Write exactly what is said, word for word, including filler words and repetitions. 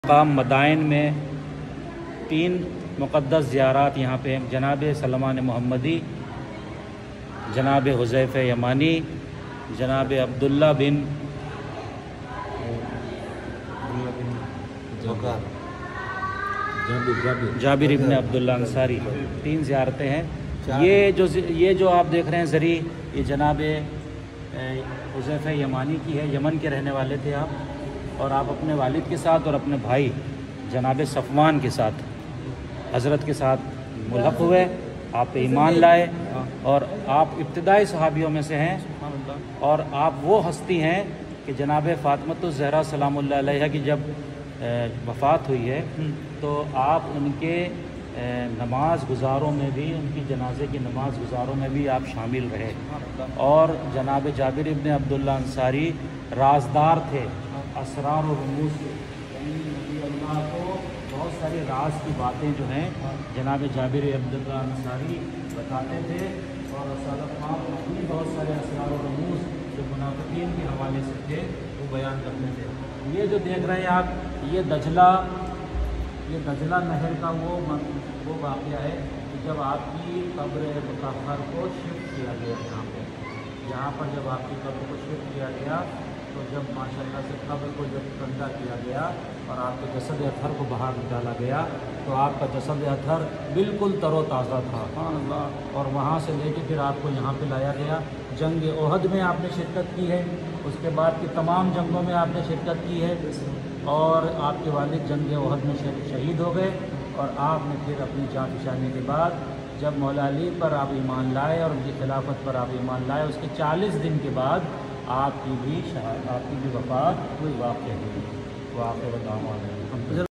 مقام مدائن میں تین مقدس زیارات یہاں پہ ہیں، جناب سلمان محمدی، جناب حذیفہ یمانی، جناب عبداللہ بن جابر ابن عبداللہ انصاری، تین زیارتیں ہیں۔ یہ جو یہ جو آپ دیکھ رہے ہیں زری، یہ جناب حذیفہ یمانی کی ہے، یمن کے رہنے والے تھے آپ، اور آپ اپنے والد کے ساتھ اور اپنے بھائی جناب صفوان کے ساتھ حضرت کے ساتھ ملحق ہوئے، آپ پہ ایمان لائے، اور آپ ابتدائی صحابیوں میں سے ہیں، اور آپ وہ ہستی ہیں کہ جناب فاطمۃ الزہرا سلام اللہ علیہا کی جب وفات ہوئی ہے تو آپ ان کے نماز گزاروں میں بھی، ان کی جنازے کی نماز گزاروں میں بھی آپ شامل رہے، اور جناب جابر ابن عبداللہ انصاری رازدار تھے اسرار و رموز کے، یعنی نبی اللہ کو بہت ساری راز کی باتیں جو ہیں جناب جابر عبداللہ انصاری بتاتے تھے، اور صادق پاک اپنی بہت سارے اسرار و رموز جو منافقین کے حوالے سے تھے وہ بیان کرتے تھے۔ یہ جو دیکھ رہے ہیں آپ، یہ دجلہ یہ دجلہ نہر کا وہ وہ واقعہ ہے کہ جب آپ کی قبر مطہر کو شفٹ کیا گیا یہاں پہ یہاں پر جب آپ کی قبر کو شفٹ کیا گیا تو جب ماشاءاللہ سے قبر کو جب کندا کیا گیا اور آپ کے جسد اطہر کو باہر نکالا گیا تو آپ کا جسد اطہر بالکل تر و تازہ تھا، اور وہاں سے لے کے پھر آپ کو یہاں پہ لایا گیا۔ جنگ احد میں آپ نے شرکت کی ہے، اس کے بعد کی تمام جنگوں میں آپ نے شرکت کی ہے، اور آپ کے والد جنگ احد میں شہید ہو گئے، اور آپ نے پھر اپنی جان فشانی کے بعد جب مولا علی پر آپ ایمان لائے اور ان کی خلافت پر آپ ایمان لائے، اس کے چالیس دن کے بعد آپ کی بھی شہادت، آپ کی بھی وفات ہوئی، واقع ہوئی۔ واقع بتاؤں